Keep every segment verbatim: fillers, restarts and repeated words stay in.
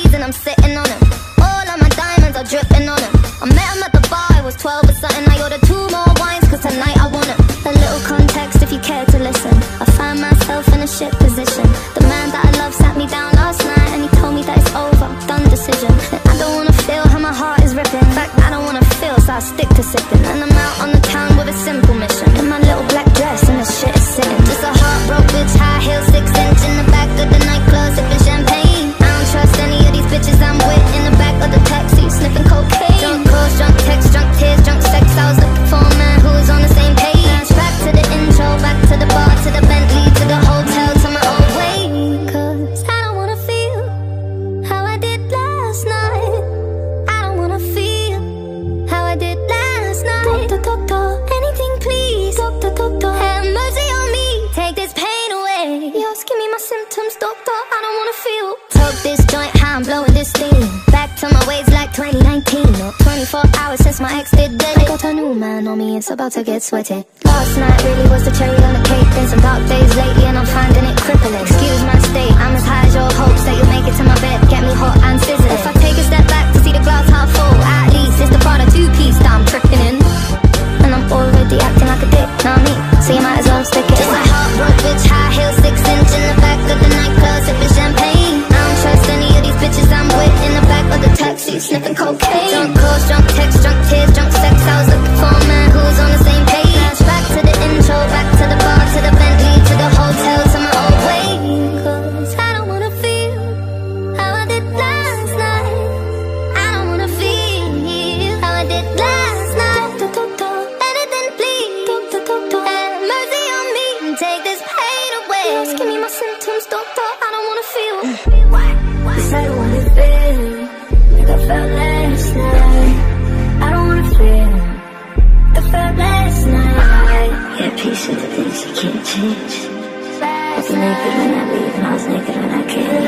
keys and I'm sitting on them. All of my diamonds are dripping on them. I met him at the bar, I was twelve or something. I ordered two more wines cause tonight I want them. A little context if you care to listen. I find myself in a shit position. The man that I love sat me down last night and he told me that it's over, done decision. And I don't wanna feel how my heart is ripping. In fact, I don't wanna feel, so I stick to sipping. And I'm out on the town with a simple mission. In my little black dress and the shit is sitting. Just a heartbroken bitch, high heel, six inch in the back of the nightclub, sipping champagne. I don't trust any of these bitches I'm with. In the back of the taxi, sniffing cocaine. Drunk calls, drunk texts, drunk tears, drunk sex. I was looking for a man who was on the same page. Back to the intro, back to the bar, to the Bentley, to the hotel, to my old way. Cause I don't wanna feel how I did last night. I don't wanna feel how I did last night. Doctor, doctor, anything please. Doctor, doctor, have mercy on me, take this pain away. Yo, give me my symptoms, doctor, I don't wanna feel. Took this joint, how I'm blowing this steam. Back to my ways like twenty nineteen. Or twenty-four hours since my ex did dead. I got a new man on me, it's about to get sweaty. Last night really was the cherry on the cake. Been some dark days lately and I'm finding it crippling. Excuse my state, I'm as high as your hopes that you'll make it to my bed, get me hot and sizzling. If I take a step back to see the glass half full, at least it's the Prada two-piece that I'm tripping in. And I'm already acting like a dick, know me, so you might as well stick it. Just a heartbroken bitch, high heel, six inch in the back of the nightclub, sipping champagne. I don't trust any of these bitches I'm with. In the back of the taxi, sniffing cocaine. Drunk calls, drunk texts, drunk tears, drunk sex. I was looking for a man who was on the same page. Back to the intro, back to the bar, to the Bentley, to the hotel, to my old way. Cause I don't wanna feel how I did last night. I don't wanna feel how I did last night. Doctor, doctor, anything please. Doctor, doctor, have mercy on me and take this pain away. Just give me my symptoms, doctor, I don't wanna feel. Cause I don't wanna feel like I felt last night. I don't wanna feel like I felt last night. Yeah, peace with the things you can't change. I was naked when I leave and I was naked when I came.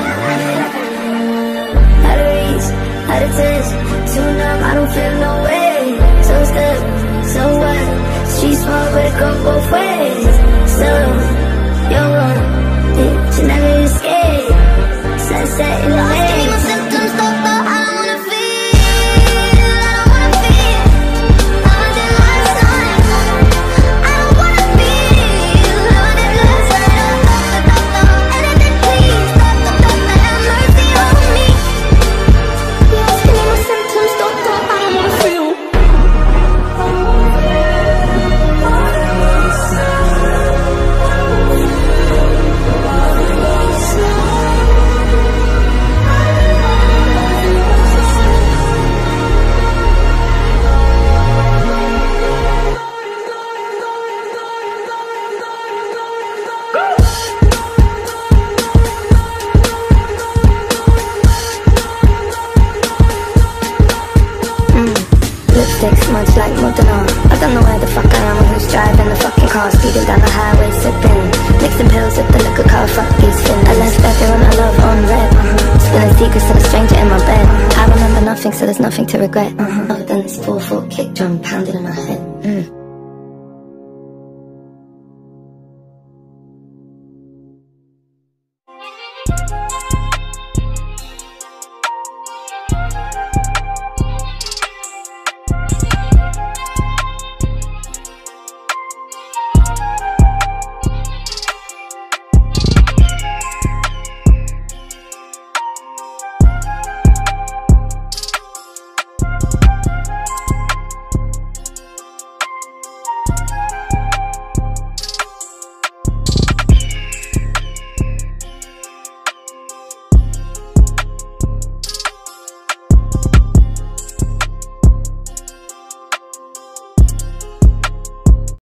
Out of reach, out of touch, too numb, I don't feel no way. So stuck, so what? Street smart, but it go both ways. So, you're wrong, you never escape. Sunset in the Lost, give me my symptoms, doctor, I don't wanna feel. I don't wanna feel how I did last night. I don't wanna feel how I did last night. Doctor, doctor, anything please. Doctor, doctor, have mercy on me. Lost, give me my symptoms, doctor, I don't wanna feel. Lipsticks much like Modena. I don't know where the fuck I am or who's driving the fucking car, speeding down the highway, sipping, mixing pills with the liquor car, fuck these fins. I left everyone I love on red, uh-huh. Spilling secrets to a stranger in my bed. I remember nothing, so there's nothing to regret, uh-huh. Other than this four-foot kick drum pounding in my head. mm.